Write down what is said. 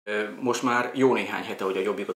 Most már jó néhány hete, hogy a Jobbikot